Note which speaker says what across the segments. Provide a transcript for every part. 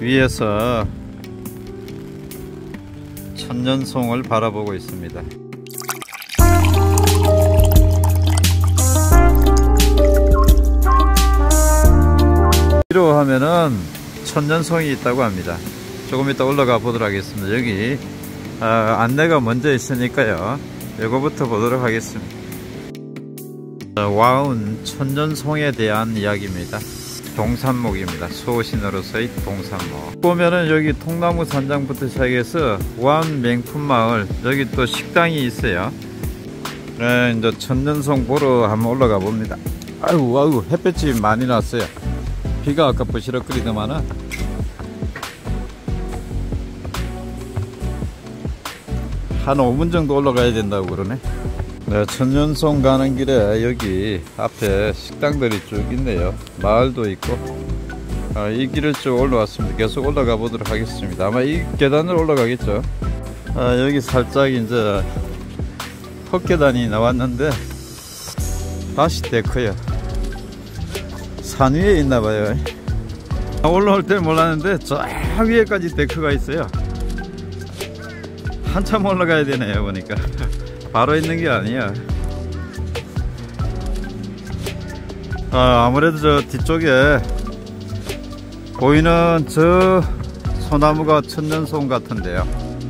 Speaker 1: 위에서 천년송을 바라보고 있습니다. 위로 하면은 천년송이 있다고 합니다. 조금 이따 올라가 보도록 하겠습니다. 여기 안내가 먼저 있으니까요, 이거부터 보도록 하겠습니다. 와운 천년송에 대한 이야기입니다. 동산목입니다. 수호신으로서의 동산목. 보면은 여기 통나무 산장부터 시작해서 와운 명품마을, 여기 또 식당이 있어요. 네, 이제 천년송 보러 한번 올라가 봅니다. 아이고 햇볕이 많이 났어요. 비가 아까 부시럭거리더만은. 한 5분 정도 올라가야 된다고 그러네. 네, 천년송 가는 길에 여기 앞에 식당들이 쭉 있네요. 마을도 있고. 이 길을 쭉 올라왔습니다. 계속 올라가 보도록 하겠습니다. 아마 이 계단을 올라가겠죠. 여기 살짝 이제 헛계단이 나왔는데 다시 데크요. 산 위에 있나봐요. 올라올 때 몰랐는데 저 위에까지 데크가 있어요. 한참 올라가야 되네요 보니까. 바로 있는 게 아니야. 아무래도 저 뒤쪽에 보이는 저 소나무가 천년송 같은데요.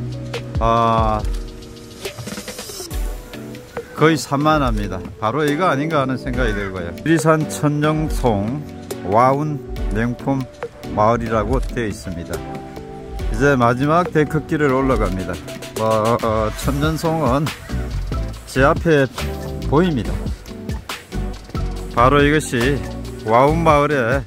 Speaker 1: 거의 산만합니다. 바로 이거 아닌가 하는 생각이 들고요. 지리산 천년송 와운 명품 마을이라고 되어 있습니다. 이제 마지막 데크길을 올라갑니다. 천년송은 제 앞에 보입니다. 바로 이것이 와운 마을의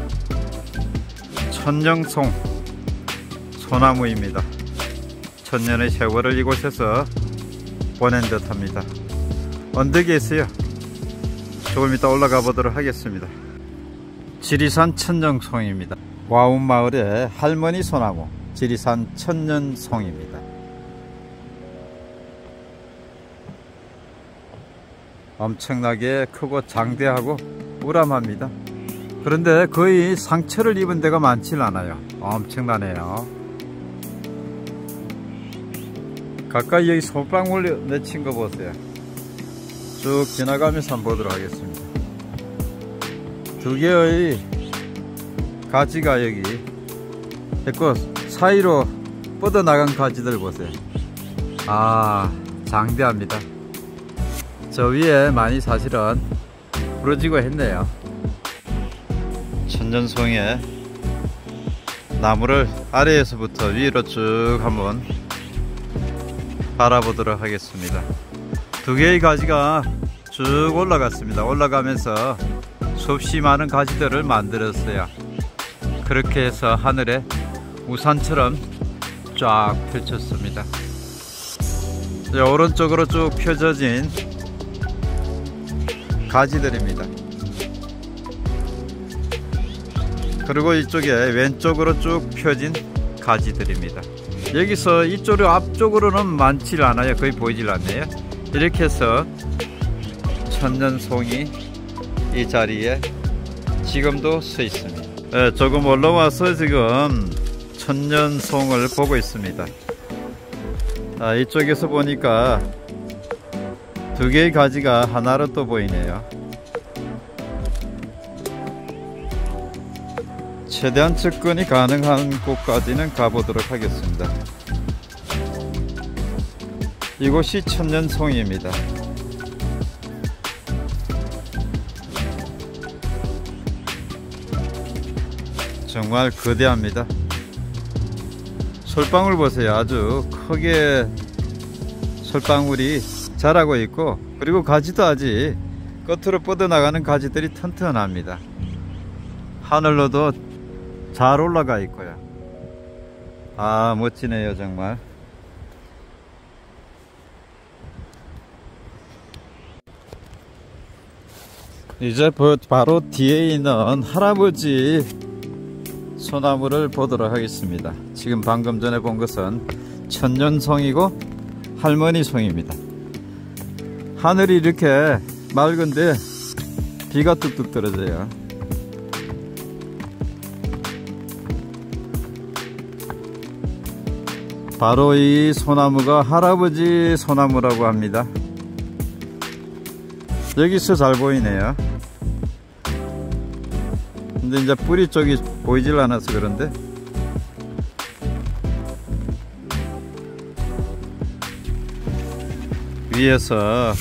Speaker 1: 천년송 소나무입니다. 천년의 세월을 이곳에서 보낸 듯 합니다. 언덕에 있어요. 조금 이따 올라가 보도록 하겠습니다. 지리산 천년송입니다. 와운 마을의 할머니 소나무 지리산 천년송입니다. 엄청나게 크고 장대하고 우람합니다. 그런데 거의 상처를 입은 데가 많지 않아요. 엄청나네요. 가까이 여기 솔방울 맺힌 거 보세요. 쭉 지나가면서 한번 보도록 하겠습니다. 두 개의 가지가 여기 있고 사이로 뻗어나간 가지들 보세요. 장대합니다. 저 위에 많이 사실은 부러지고 했네요. 천년송의 나무를 아래에서부터 위로 쭉 한번 바라보도록 하겠습니다. 두 개의 가지가 쭉 올라갔습니다. 올라가면서 수없이 많은 가지들을 만들었어요. 그렇게 해서 하늘에 우산처럼 쫙 펼쳤습니다. 오른쪽으로 쭉 펴져진 가지들입니다. 그리고 이쪽에 왼쪽으로 쭉 펴진 가지들입니다. 여기서 이쪽으로 앞쪽으로는 많지 않아요. 거의 보이질 않네요. 이렇게 해서 천년송이 이 자리에 지금도 서 있습니다. 네, 조금 올라와서 지금 천년송을 보고 있습니다. 이쪽에서 보니까 두 개의 가지가 하나로 또 보이네요. 최대한 접근이 가능한 곳까지는 가보도록 하겠습니다. 이곳이 천년송입니다. 정말 거대합니다. 솔방울 보세요. 아주 크게 솔방울이 자라고 있고, 그리고 가지도 아직 끝으로 뻗어나가는 가지들이 튼튼합니다. 하늘로도 잘 올라가 있고요. 멋지네요 정말. 이제 바로 뒤에 있는 할아버지 소나무를 보도록 하겠습니다. 지금 방금 전에 본 것은 천년송이고 할머니 송입니다. 하늘이 이렇게 맑은데 비가 뚝뚝 떨어져요. 바로 이 소나무가 할아버지 소나무라고 합니다. 여기서 잘 보이네요. 근데 이제 뿌리 쪽이 보이질 않아서 그런데, 위에서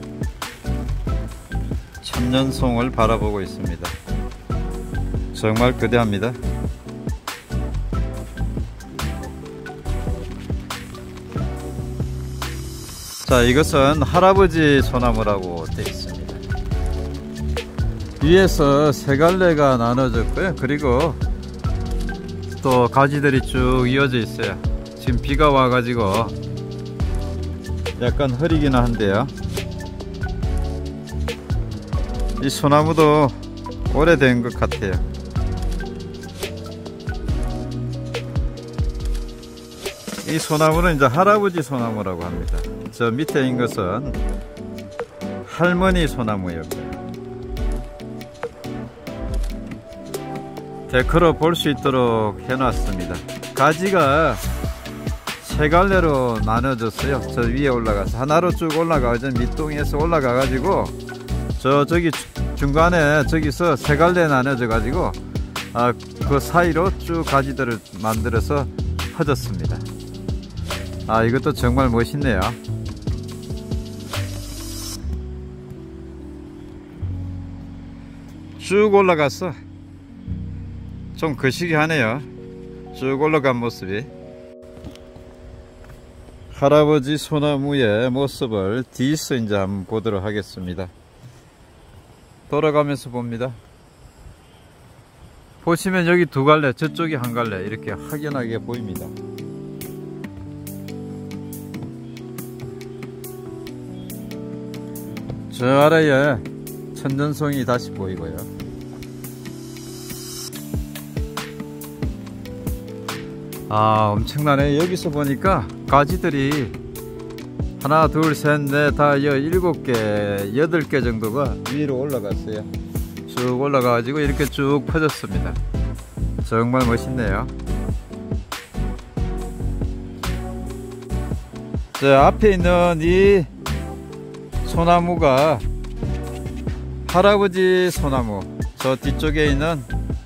Speaker 1: 천년송을 바라보고 있습니다. 정말 거대합니다. 자, 이것은 할아버지 소나무라고 되어 있습니다. 위에서 세 갈래가 나눠졌고요. 그리고 또 가지들이 쭉 이어져 있어요. 지금 비가 와가지고 약간 흐리긴 한데요. 이 소나무도 오래된 것 같아요. 이 소나무는 이제 할아버지 소나무라고 합니다. 저 밑에 있는 것은 할머니 소나무였고요. 데크로 볼 수 있도록 해놨습니다. 가지가 세 갈래로 나눠졌어요. 저 위에 올라가서 하나로 쭉 올라가서 밑동에서 올라가 가지고 저기 중간에 저기서 세 갈래 나눠져 가지고 그 사이로 쭉 가지들을 만들어서 퍼졌습니다. 이것도 정말 멋있네요. 쭉 올라가서 좀 거시기 하네요. 쭉 올라간 모습이. 할아버지 소나무의 모습을 뒤에서 이제 한번 보도록 하겠습니다. 돌아가면서 봅니다. 보시면 여기 두 갈래, 저쪽이 한 갈래, 이렇게 확연하게 보입니다. 저 아래에 천년송이 다시 보이고요. 엄청나네. 여기서 보니까 가지들이 하나, 둘, 셋, 넷, 다 7개, 8개 정도가 위로 올라갔어요. 쭉 올라가가지고 이렇게 쭉 퍼졌습니다. 정말 멋있네요. 저 앞에 있는 이 소나무가 할아버지 소나무, 저 뒤쪽에 있는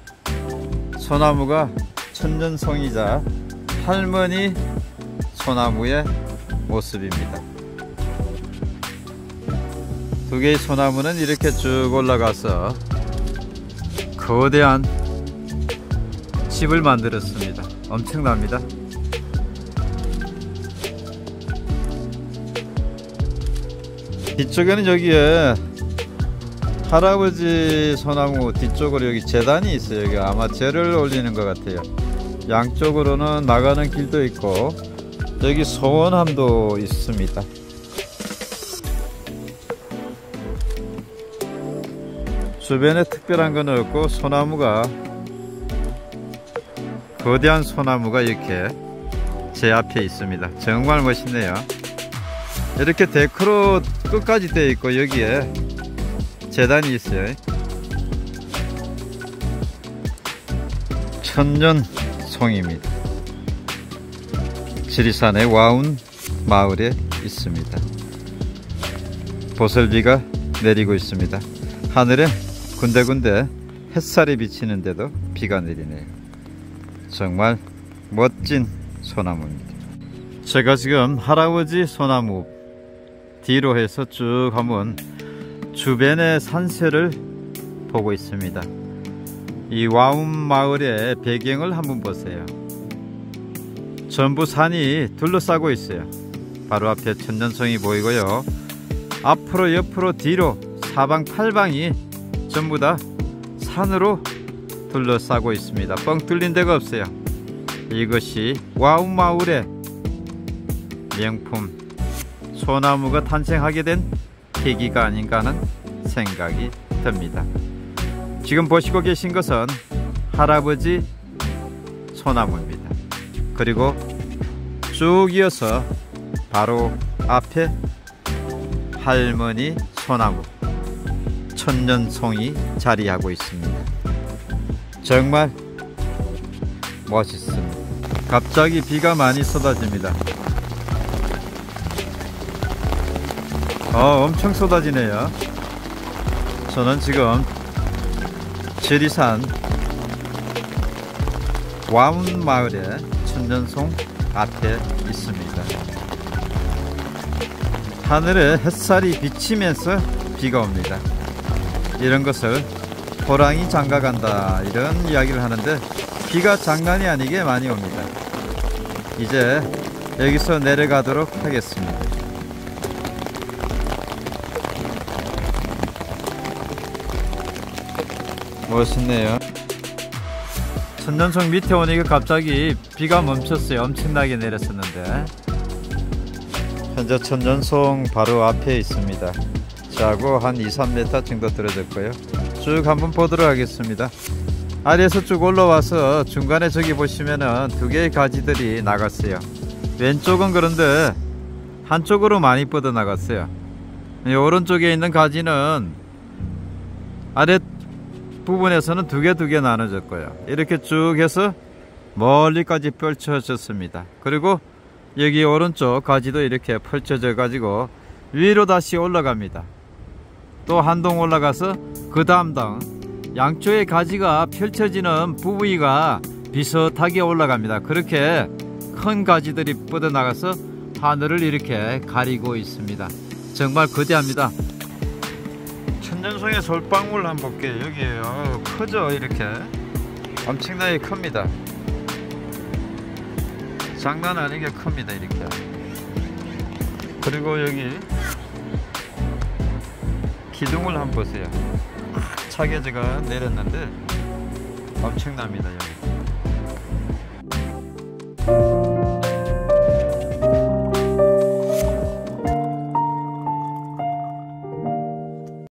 Speaker 1: 소나무가 천년송이자 할머니 소나무의 모습입니다. 두 개의 소나무는 이렇게 쭉 올라가서 거대한 집을 만들었습니다. 엄청납니다. 뒤쪽에는 여기에 할아버지 소나무 뒤쪽으로 여기 제단이 있어요. 여기 아마 제를 올리는 것 같아요. 양쪽으로는 나가는 길도 있고 여기 소원함도 있습니다. 주변에 특별한 건 없고 소나무가, 거대한 소나무가 이렇게 제 앞에 있습니다. 정말 멋있네요. 이렇게 데크로 끝까지 되어 있고 여기에 제단이 있어요. 천년송입니다. 지리산의 와운 마을에 있습니다. 보슬비가 내리고 있습니다. 하늘에 군데군데 햇살이 비치는데도 비가 내리네요. 정말 멋진 소나무입니다. 제가 지금 할아버지 소나무 뒤로 해서 쭉 한번 주변의 산세를 보고 있습니다. 이 와운 마을의 배경을 한번 보세요. 전부 산이 둘러싸고 있어요. 바로 앞에 천년송이 보이고요. 앞으로 옆으로 뒤로 사방팔방이 전부 다 산으로 둘러싸고 있습니다. 뻥 뚫린 데가 없어요. 이것이 와운 마을의 명품 소나무가 탄생하게 된 계기가 아닌가 하는 생각이 듭니다. 지금 보시고 계신 것은 할아버지 소나무입니다. 그리고 쭉 이어서 바로 앞에 할머니 소나무 천년송이 자리하고 있습니다. 정말 멋있습니다. 갑자기 비가 많이 쏟아집니다. 엄청 쏟아지네요. 저는 지금 지리산 와운마을의 천년송 앞에 있습니다. 하늘에 햇살이 비치면서 비가 옵니다. 이런 것을 호랑이 장가간다 이런 이야기를 하는데 비가 장난이 아니게 많이 옵니다. 이제 여기서 내려가도록 하겠습니다. 멋있네요. 천년송 밑에 오니까 갑자기 비가 멈췄어요. 엄청나게 내렸었는데 현재 천년송 바로 앞에 있습니다. 자고 한 2-3m 정도 떨어졌고요. 쭉 한번 보도록 하겠습니다. 아래에서 쭉 올라와서 중간에 저기 보시면은 두 개의 가지들이 나갔어요. 왼쪽은 그런데 한쪽으로 많이 뻗어 나갔어요. 오른쪽에 있는 가지는 아래 부분에서는 두 개 나눠졌고요. 이렇게 쭉 해서 멀리까지 펼쳐졌습니다. 그리고 여기 오른쪽 가지도 이렇게 펼쳐져 가지고 위로 다시 올라갑니다. 또 한 동 올라가서 그 다음 동 양쪽의 가지가 펼쳐지는 부위가 비슷하게 올라갑니다. 그렇게 큰 가지들이 뻗어나가서 하늘을 이렇게 가리고 있습니다. 정말 거대합니다. 천년송의 솔방울 한번 볼게요. 여기에요. 크죠? 이렇게 엄청나게 큽니다. 장난 아니게 큽니다. 이렇게. 그리고 여기 기둥을 한번 보세요. 차게 제가 내렸는데 엄청납니다. 여기